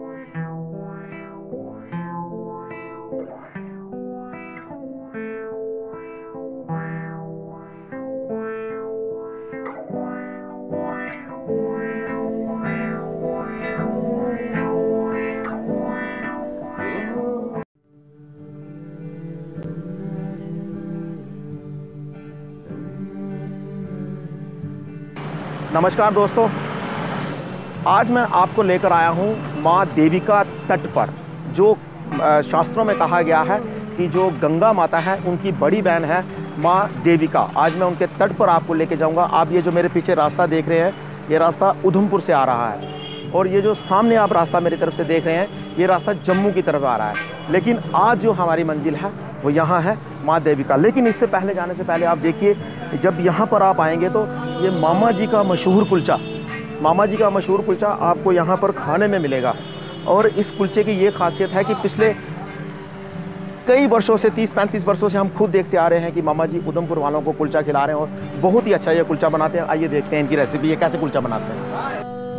नमस्कार दोस्तों, आज मैं आपको लेकर आया हूँ माँ देविका तट पर। जो शास्त्रों में कहा गया है कि जो गंगा माता है उनकी बड़ी बहन है माँ देविका। आज मैं उनके तट पर आपको लेके जाऊँगा। आप ये जो मेरे पीछे रास्ता देख रहे हैं, ये रास्ता उधमपुर से आ रहा है, और ये जो सामने आप रास्ता मेरी तरफ से देख रहे हैं, ये रास्ता जम्मू की तरफ आ रहा है। लेकिन आज जो हमारी मंजिल है वो यहाँ है माँ देविका। लेकिन इससे पहले जाने से पहले आप देखिए, जब यहाँ पर आप आएंगे तो ये मामा जी का मशहूर कुलचा आपको यहाँ पर खाने में मिलेगा। और इस कुलचे की ये खासियत है कि पिछले कई वर्षों से 30-35 वर्षों से हम खुद देखते आ रहे हैं कि मामा जी उधमपुर वालों को कुलचा खिला रहे हैं, और बहुत ही अच्छा ये कुलचा बनाते हैं। आइए देखते हैं इनकी रेसिपी, ये कैसे कुलचा बनाते हैं।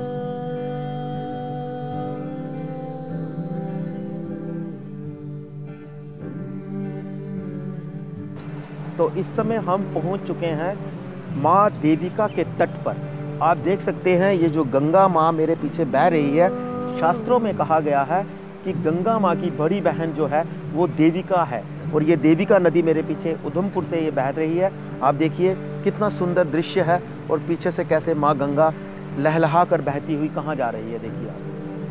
तो इस समय हम पहुंच चुके हैं माँ देविका के तट पर। आप देख सकते हैं ये जो गंगा माँ मेरे पीछे बह रही है, शास्त्रों में कहा गया है कि गंगा माँ की बड़ी बहन जो है वो देविका है, और ये देविका नदी मेरे पीछे उधमपुर से ये बह रही है। आप देखिए कितना सुंदर दृश्य है, और पीछे से कैसे माँ गंगा लहलहा कर बहती हुई कहाँ जा रही है, देखिए आप।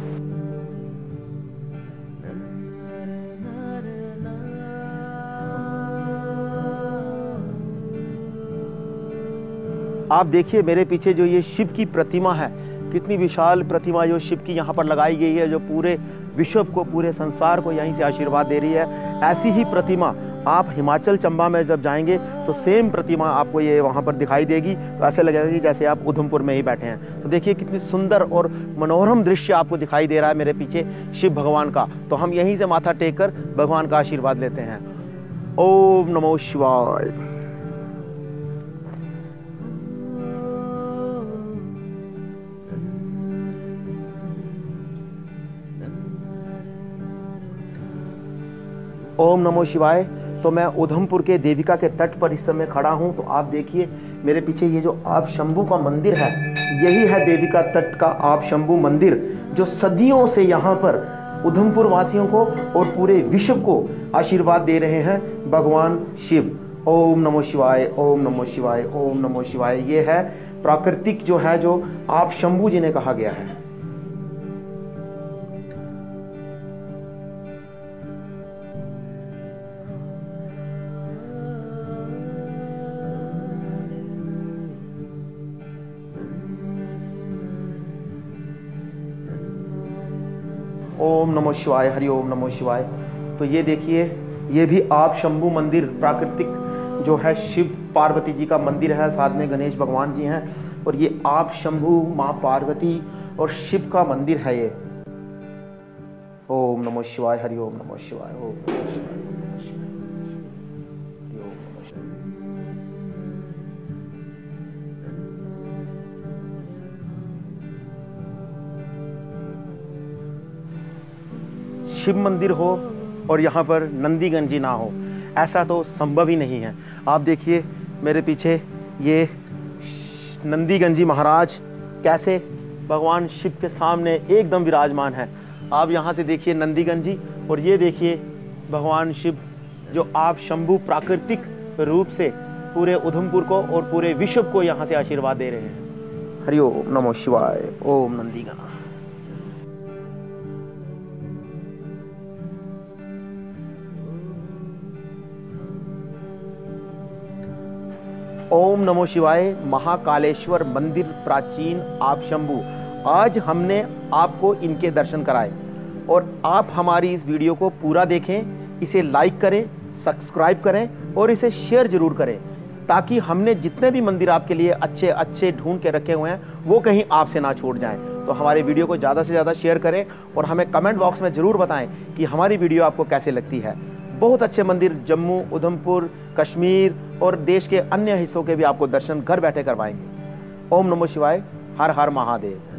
आप देखिए मेरे पीछे जो ये शिव की प्रतिमा है, कितनी विशाल प्रतिमा जो शिव की यहाँ पर लगाई गई है, जो पूरे विश्व को, पूरे संसार को यहीं से आशीर्वाद दे रही है। ऐसी ही प्रतिमा आप हिमाचल चंबा में जब जाएंगे तो सेम प्रतिमा आपको ये वहाँ पर दिखाई देगी। तो ऐसे लगेगा कि जैसे आप उधमपुर में ही बैठे हैं। तो देखिए कितनी सुंदर और मनोरम दृश्य आपको दिखाई दे रहा है मेरे पीछे शिव भगवान का। तो हम यहीं से माथा टेक कर भगवान का आशीर्वाद लेते हैं। ओम नमो शिवाय। ओम नमो शिवाय। तो मैं उधमपुर के देविका के तट पर इस समय खड़ा हूं। तो आप देखिए मेरे पीछे ये जो आप शंभू का मंदिर है, यही है देविका तट का आप शंभू मंदिर, जो सदियों से यहाँ पर उधमपुर वासियों को और पूरे विश्व को आशीर्वाद दे रहे हैं भगवान शिव। ओम नमो शिवाय, ओम नमो शिवाय, ओम नमो शिवाय। ये है प्राकृतिक जो है, जो आप शंभू जी ने कहा गया है। ओम नमो शिवाय, हरि ओम नमो शिवाय। तो ये देखिए, ये भी आप शंभू मंदिर प्राकृतिक जो है शिव पार्वती जी का मंदिर है, साथ में गणेश भगवान जी हैं, और ये आप शंभू माँ पार्वती और शिव का मंदिर है ये। ओम नमो शिवाय, हरि ओम नमो शिवाय, ओम नमो शिवाय। शिव मंदिर हो और यहाँ पर नंदीगंजी ना हो, ऐसा तो संभव ही नहीं है। आप देखिए मेरे पीछे ये नंदीगंजी महाराज कैसे भगवान शिव के सामने एकदम विराजमान है। आप यहाँ से देखिए नंदीगंजी, और ये देखिए भगवान शिव जो आप शंभू प्राकृतिक रूप से पूरे उधमपुर को और पूरे विश्व को यहाँ से आशीर्वाद दे रहे हैं। हरि ओम नमो शिवाय, ओम नंदीगणा। ओम नमो शिवाय। महाकालेश्वर मंदिर प्राचीन आप शंभू, आज हमने आपको इनके दर्शन कराए, और आप हमारी इस वीडियो को पूरा देखें, इसे लाइक करें, सब्सक्राइब करें और इसे शेयर जरूर करें, ताकि हमने जितने भी मंदिर आपके लिए अच्छे अच्छे ढूंढ के रखे हुए हैं वो कहीं आपसे ना छूट जाएं। तो हमारे वीडियो को ज़्यादा से ज़्यादा शेयर करें, और हमें कमेंट बॉक्स में ज़रूर बताएं कि हमारी वीडियो आपको कैसे लगती है। बहुत अच्छे मंदिर जम्मू, उधमपुर, कश्मीर और देश के अन्य हिस्सों के भी आपको दर्शन घर बैठे करवाएंगे। ओम नमो शिवाय, हर हर महादेव।